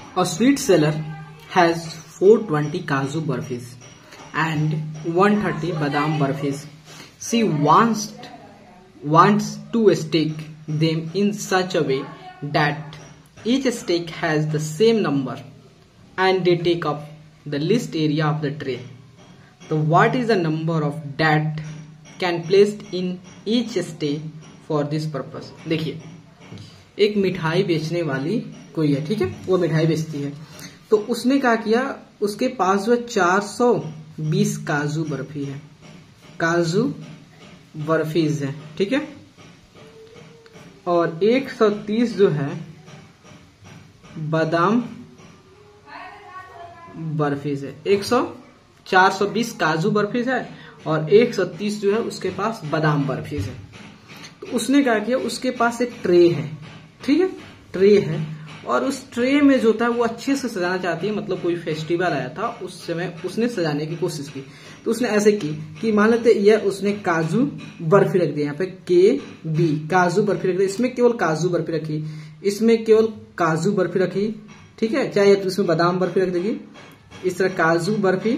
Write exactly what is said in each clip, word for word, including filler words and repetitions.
A sweet seller has four hundred twenty Kaju burfis and one hundred thirty Badam burfis. She wants wants to stack them in such a way that each stack has the same number and they take up the least area of the tray. So what is the number of that can placed in each stack for this purpose? देखिए, एक मिठाई बेचने वाली कोई है, ठीक है, वो मिठाई बेचती है। तो उसने क्या किया, उसके पास जो चार सौ बीस काजू बर्फी है, काजू बर्फीज है, ठीक है, और एक सौ तीस जो है बादाम बर्फीज है। एक सौ चार सौ बीस काजू बर्फीज है और एक सौ तीस जो है उसके पास बादाम बर्फीज है। तो उसने क्या किया, उसके पास एक ट्रे है, ठीक है, ट्रे है, और उस ट्रे में जो था वो अच्छे से सजाना चाहती है, मतलब कोई फेस्टिवल आया था उस समय उसने सजाने की कोशिश की। तो उसने ऐसे की कि मान लेते यह उसने काजू बर्फी रख दिया, यहाँ पे के बी काजू बर्फी रख दी, इसमें केवल काजू बर्फी रखी, इसमें केवल काजू बर्फी रखी, ठीक है, चाहे तो इसमें बादाम बर्फी रख देगी, इस तरह काजू बर्फी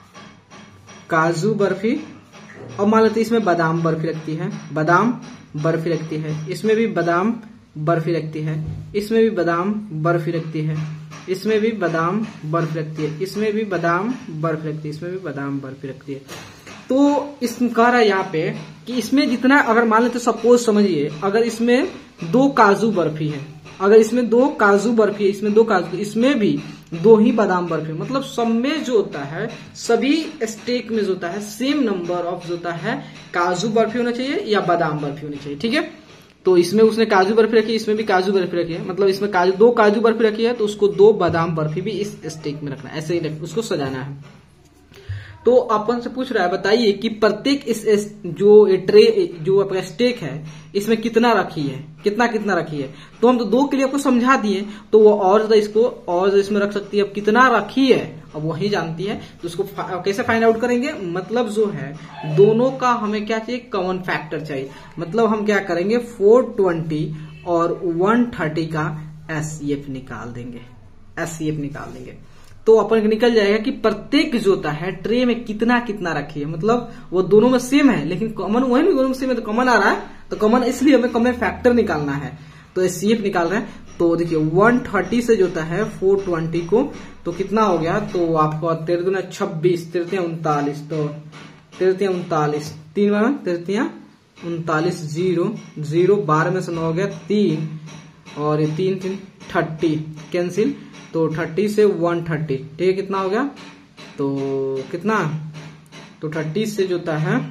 काजू बर्फी, और मान लेते इसमें बादाम बर्फी रखती है, बादाम बर्फी रखती है, इसमें भी बादाम बर्फी रखती है, इसमें भी बादाम बर्फी रखती है, इसमें भी बादाम बर्फी रखती है, इसमें भी बादाम बर्फी रखती है, इसमें भी बादाम बर्फी रखती है। तो इस कह रहा है यहाँ पे कि इसमें जितना, अगर मान लेते सपोज समझिए, अगर इसमें दो काजू बर्फी है, अगर इसमें दो काजू बर्फी है, इसमें दो काजू, इसमें भी दो ही बादाम बर्फी, मतलब सब में जो होता है, सभी स्टेक में जो होता है सेम नंबर ऑफ जो होता है काजू बर्फी होना चाहिए या बादाम बर्फी होनी चाहिए, ठीक है। तो इसमें उसने काजू बर्फी रखी, इसमें भी काजू बर्फी रखी है, मतलब इसमें काजू दो काजू बर्फी रखी है तो उसको दो बादाम बर्फी भी इस स्टेक में रखना है, ऐसे ही उसको सजाना है। तो अपन से पूछ रहा है, बताइए कि प्रत्येक इस, इस जो ट्रे जो आपका स्टेक है इसमें कितना रखी है, कितना कितना रखी है। तो हम तो दो के लिए आपको समझा दिए, तो वो और इसको और इसमें रख सकती है। अब कितना रखी है अब वही जानती है, तो उसको कैसे फाइंड आउट करेंगे, मतलब जो है दोनों का हमें क्या चाहिए, कॉमन फैक्टर चाहिए। मतलब हम क्या करेंगे, फोर ट्वेंटी और वन थर्टी का एससीएफ निकाल देंगे, एससीएफ निकाल देंगे। तो अपन निकल जाएगा कि प्रत्येक जो होता है ट्रे में कितना कितना रखी है, मतलब वो दोनों में सेम है लेकिन कॉमन वही नहीं, दोनों में सेम है तो कॉमन आ रहा है, तो कॉमन इसलिए हमें कॉमन फैक्टर निकालना है, तो एससीएफ निकाल रहे हैं। तो देखिए वन थर्टी से जो होता है फोर ट्वेंटी को, तो कितना हो गया, तो आपको तेरह दूना छब्बीस, तिरतिया उनतालीस, तो तिरतिया उनतालीस, तीन बार तिरतिया उनतालीस, जीरो जीरो, बारह में से नौ हो गया तीन, और ये तीन तीन थर्टी कैंसिल, तो थर्टी से वन थर्टी, ठीक है, कितना हो गया, तो कितना, तो थर्टी से जो होता है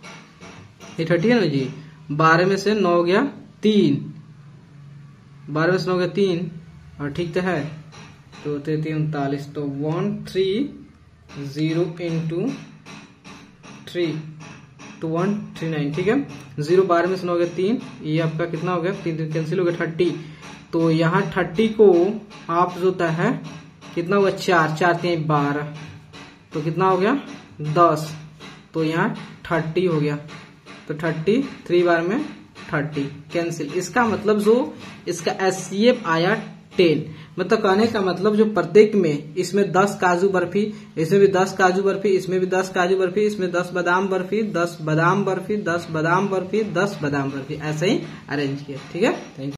ये थर्टी है ना जी, बारह में से नौ हो गया तीन, बारह में से नौ हो गया तीन, और ठीक तो है, तो तैतीस उनतालीस, तो one three zero into three, तो वन थ्री नाइन, ठीक है, जीरो बारह में से नौ हो गया तीन, ये आपका कितना हो गया, तीन कैंसिल हो गया थर्टी। तो यहाँ थर्टी को आप जो होता है कितना हुआ, चार, चार तीन बारह, तो कितना हो गया दस, तो यहाँ थर्टी हो गया, तो थर्टी थ्री बार में थर्टी कैंसिल। इसका मतलब जो इसका एससीएफ आया टेन, मतलब कहने का मतलब जो प्रत्येक में इसमें दस काजू बर्फी, इसमें भी दस काजू बर्फी, इसमें भी दस काजू बर्फी, इसमें दस बादाम बर्फी, दस बादाम बर्फी, दस बादाम बर्फी, दस बादाम बर्फी, ऐसे ही अरेंज किया, ठीक है। Thank you.